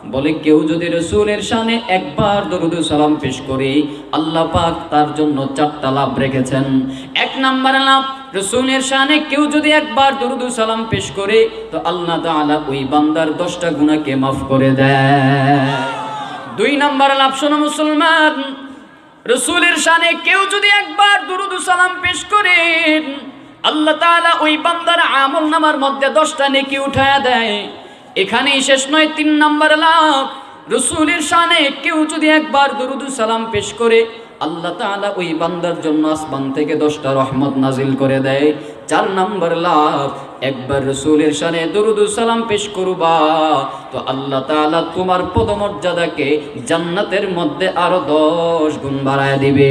বলে কেউ যদি রাসূলের শানে একবার দরুদ সালাম পেশ করে আল্লাহ পাক তার জন্য 4টা লাভ রেখেছেন। 1 নাম্বার লাভ, রাসূলের শানে কেউ যদি একবার দরুদ সালাম পেশ করে তো আল্লাহ তাআলা ওই বান্দার 10টা গুনাহকে maaf করে দেয়। 2 নাম্বার লাভ শোনো মুসলমান, রাসূলের শানে কেউ যদি একবার দরুদ সালাম পেশ করে আল্লাহ তাআলা ওই বান্দার আমলনামার মধ্যে 10টা নেকি উঠায়া দেয়। এখানেই শেষ নয়, 3 নাম্বার লাভ, রাসূলের শানে কেউ যদি একবার দরুদ সালাম পেশ করে আল্লাহ তাআলা ওই বান্দার জন্য আসমান থেকে 10টা রহমত নাজিল করে দেয়। 4 নাম্বার লাভ, একবার রাসূলের শানে দরুদ সালাম পেশ করবা তো আল্লাহ তাআলা তোমার পদমর্যাদাকে জান্নাতের মধ্যে আরো 10 গুণ বাড়ায় দিবে।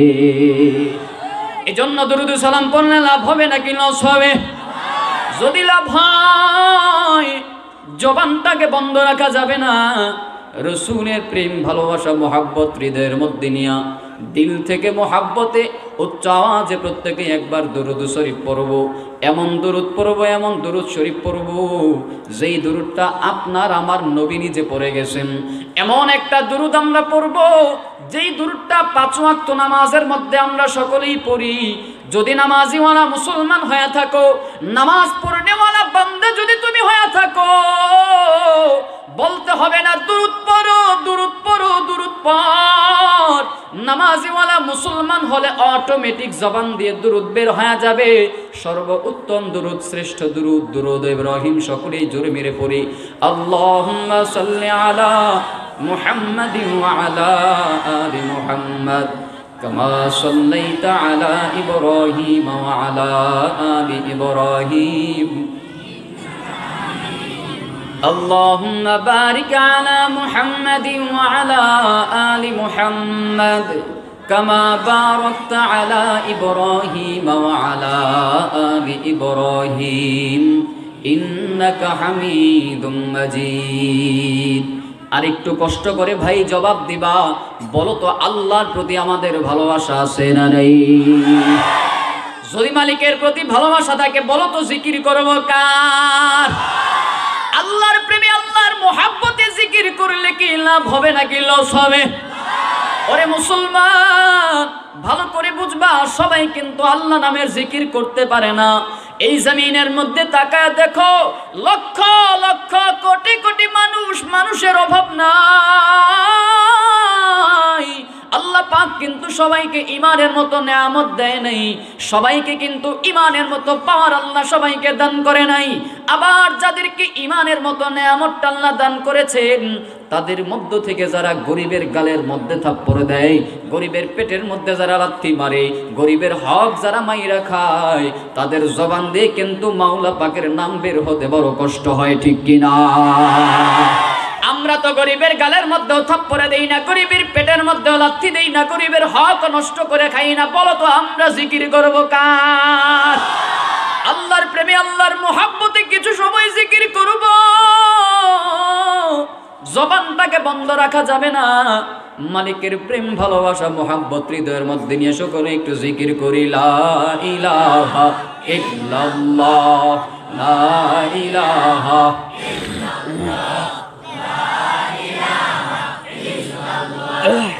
এজন্য দরুদ সালাম পড়লে লাভ হবে নাকি লস হবে? যদি লাভ হয় জবানটাকে বন্ধ রাখা যাবে না। রাসূলের প্রেম ভালোবাসা মহব্বত হৃদয়ের মধ্যে নিয়া দিল থেকে মহব্বতে উচ্চ আওয়াজে প্রত্যেকে একবার দরুদ শরীফ পড়ব। এমন দরুদ পড়ব, এমন দরুদ শরীফ পড়ব যেই দরুদটা আপনার আমার নবী নিজে পড়ে গেছেন। এমন একটা দরুদ আমরা পড়ব যেই দরুদটা 5 ওয়াক্ত নামাজের মধ্যে আমরা সকলেই পড়ি। যদি নামাজিওয়ালা মুসলমান হয়ে থাকো, নামাজ পড়নেওয়ালা বান্দা যদি তুমি হয়ে থাকো, বলতে হবে না দুরূদ পড়ো, দুরূদ পড়ো, দুরূদ পড়। নামাজিওয়ালা মুসলমান হলে অটোমেটিক জবান দিয়ে দুরূদ বের হয়ে যাবে। সর্বোত্তম দুরূদ, শ্রেষ্ঠ দুরূদ, দুরূদ ইব্রাহিম সকলেই জোরে মেরে পড়ি। আল্লাহুম্মা সাল্লি আলা মুহাম্মাদিন ওয়া আলা আলি মুহাম্মাদ কামা সাল্লাইতা আলা ইব্রাহিম ওয়া আলা আলি ইব্রাহিম। اللهم بارك على محمد وعلى آل محمد كما باركت على إبراهيم وعلى آل إبراهيم إنك حميد مجيد। আর একটু কষ্ট করে ভাই জবাব দিবা, বলো তো আল্লাহর প্রতি আমাদের ভালোবাসা আছে না নেই? যদি মালিকের প্রতি ভালোবাসা থাকে বলো তো জিকির করব কার? আল্লাহর প্রেমে আল্লাহর মোহাব্বতে জিকির করলে কি লাভ হবে নাকি লস হবে? ওরে মুসলমান, ভালো করে বুঝবা, সবাই কিন্তু আল্লাহ নামের জিকির করতে পারে না। এই জমিনের মধ্যে তাকায় দেখো, লক্ষ লক্ষ কোটি কোটি মানুষের অভাব নাই। আল্লাহ পাক কিন্তু সবাইকে ইমানের মতো নেয়ামত দেয় নাই, সবাইকে কিন্তু ইমানের মতো পাওয়ার আল্লাহ সবাইকে দান করে নাই। আবার যাদেরকে ইমানের মতো নেয়ামতটা আল্লাহ দান করেছেন তাদের মধ্য থেকে যারা গরিবের গালের মধ্যে থাপ্পড় দেয়, গরিবের পেটের মধ্যে যারা লাথি মারে, গরিবের হক যারা মাইরা খায়, তাদের জবান দিয়ে কিন্তু মাওলা পাকের নাম বের হতে বড় কষ্ট হয়, ঠিক কিনা? আমরা তো গরিবের গালের মধ্যেও থাপ্পড়ে দেই না, গরিবের পেটের মধ্যেও লাথি দেই না, গরিবের হক নষ্ট করে খাই না। বলো তো আমরা জিকির করব কার? আল্লাহর প্রেমে আল্লাহর মোহাব্বতে কিছু সময় জিকির করব। জবানটাকে বন্ধ রাখা যাবে না। মালিকের প্রেম ভালোবাসা মোহাব্বত হৃদয়ের মধ্যে নিয়ে সকলে একটু জিকির করি। লা ইলাহা ইল্লাল্লাহ, লা ইলাহা ইল্লাল্লাহ, লা ইলাহা ইল্লাল্লাহ।